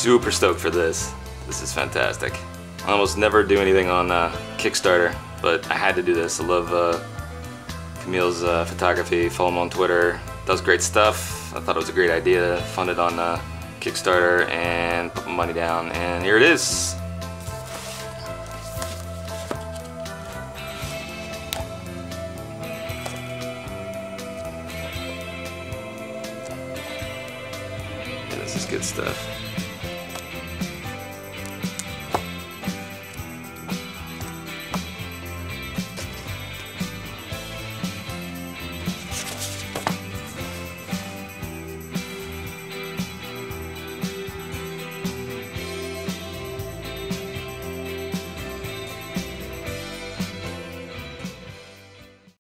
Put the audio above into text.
super stoked for this. This is fantastic. I almost never do anything on Kickstarter, but I had to do this. I love Camille's photography. Follow him on Twitter. Does great stuff. I thought it was a great idea to fund it on Kickstarter and put my money down, and here it is. Yeah, this is good stuff.